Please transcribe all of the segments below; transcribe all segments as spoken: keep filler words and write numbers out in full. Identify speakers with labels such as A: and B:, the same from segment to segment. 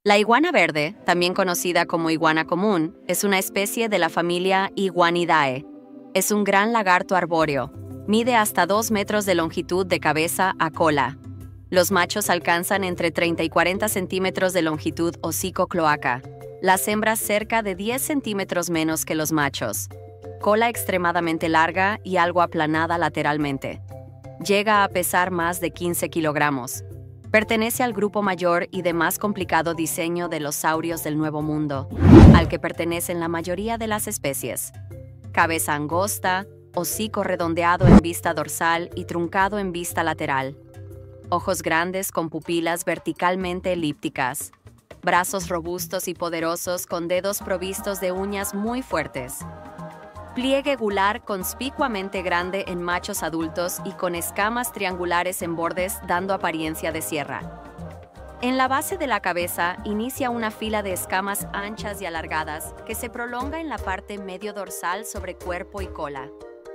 A: La iguana verde, también conocida como iguana común, es una especie de la familia Iguanidae. Es un gran lagarto arbóreo. Mide hasta dos metros de longitud de cabeza a cola. Los machos alcanzan entre treinta y cuarenta centímetros de longitud hocico-cloaca. Las hembras cerca de diez centímetros menos que los machos. Cola extremadamente larga y algo aplanada lateralmente. Llega a pesar más de quince kilogramos. Pertenece al grupo mayor y de más complicado diseño de los saurios del Nuevo Mundo, al que pertenecen la mayoría de las especies. Cabeza angosta, hocico redondeado en vista dorsal y truncado en vista lateral. Ojos grandes con pupilas verticalmente elípticas. Brazos robustos y poderosos con dedos provistos de uñas muy fuertes. Pliegue gular conspicuamente grande en machos adultos y con escamas triangulares en bordes dando apariencia de sierra. En la base de la cabeza inicia una fila de escamas anchas y alargadas que se prolonga en la parte medio dorsal sobre cuerpo y cola.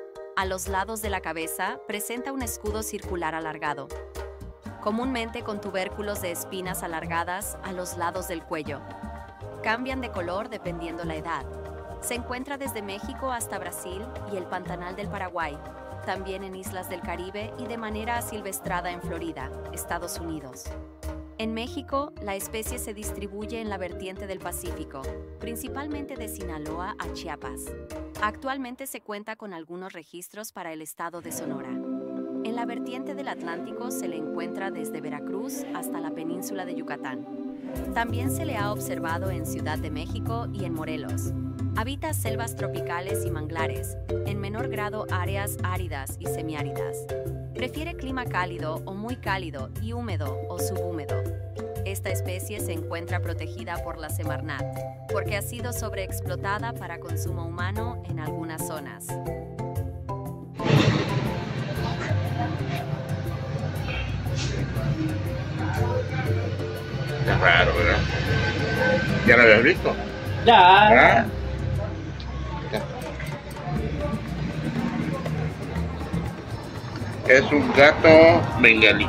A: A los lados de la cabeza presenta un escudo circular alargado, comúnmente con tubérculos de espinas alargadas a los lados del cuello. Cambian de color dependiendo la edad. Se encuentra desde México hasta Brasil y el Pantanal del Paraguay, también en islas del Caribe y de manera asilvestrada en Florida, Estados Unidos. En México, la especie se distribuye en la vertiente del Pacífico, principalmente de Sinaloa a Chiapas. Actualmente se cuenta con algunos registros para el estado de Sonora. En la vertiente del Atlántico se le encuentra desde Veracruz hasta la península de Yucatán. También se le ha observado en Ciudad de México y en Morelos. Habita selvas tropicales y manglares, en menor grado áreas áridas y semiáridas. Prefiere clima cálido o muy cálido y húmedo o subhúmedo. Esta especie se encuentra protegida por la Semarnat, porque ha sido sobreexplotada para consumo humano en algunas zonas.
B: Es raro, ¿verdad? ¿Ya lo habías visto?
C: Ya.
B: ¿Ah? Es un gato bengalí.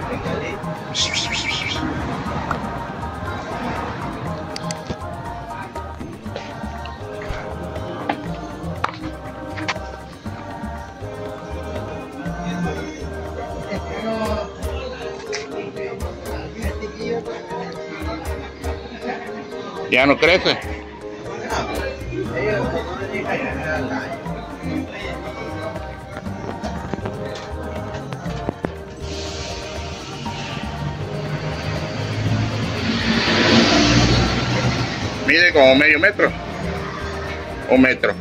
B: Ya no crece. Mide como medio metro o metro.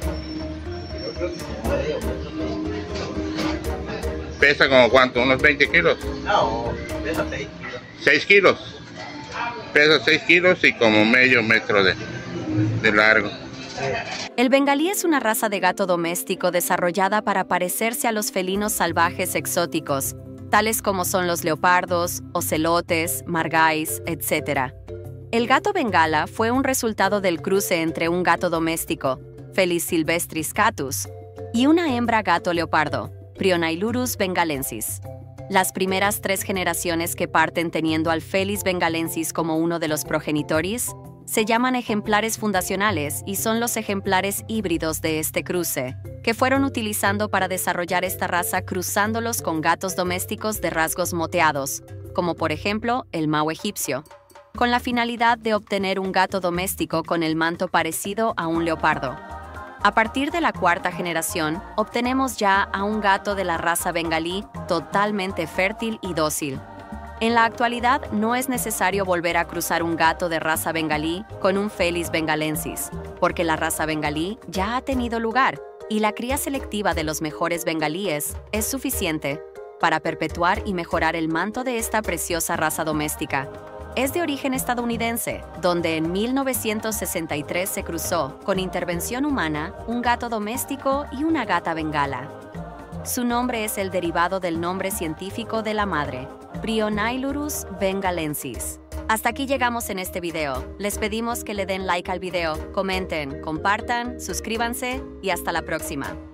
B: Pesa como cuánto, unos veinte kilos.
C: No, pesa seis kilos.
B: seis kilos. Pesa seis kilos y como medio metro de, de largo.
A: El bengalí es una raza de gato doméstico desarrollada para parecerse a los felinos salvajes exóticos, tales como son los leopardos, ocelotes, margáis, etcétera. El gato bengala fue un resultado del cruce entre un gato doméstico, Felis silvestris catus, y una hembra gato leopardo, Prionailurus bengalensis. Las primeras tres generaciones que parten teniendo al Felis bengalensis como uno de los progenitores se llaman ejemplares fundacionales y son los ejemplares híbridos de este cruce, que fueron utilizando para desarrollar esta raza cruzándolos con gatos domésticos de rasgos moteados, como por ejemplo el mau egipcio, con la finalidad de obtener un gato doméstico con el manto parecido a un leopardo. A partir de la cuarta generación, obtenemos ya a un gato de la raza bengalí totalmente fértil y dócil. En la actualidad no es necesario volver a cruzar un gato de raza bengalí con un Felis bengalensis, porque la raza bengalí ya ha tenido lugar y la cría selectiva de los mejores bengalíes es suficiente para perpetuar y mejorar el manto de esta preciosa raza doméstica. Es de origen estadounidense, donde en mil novecientos sesenta y tres se cruzó, con intervención humana, un gato doméstico y una gata bengala. Su nombre es el derivado del nombre científico de la madre, Prionailurus bengalensis. Hasta aquí llegamos en este video. Les pedimos que le den like al video, comenten, compartan, suscríbanse y hasta la próxima.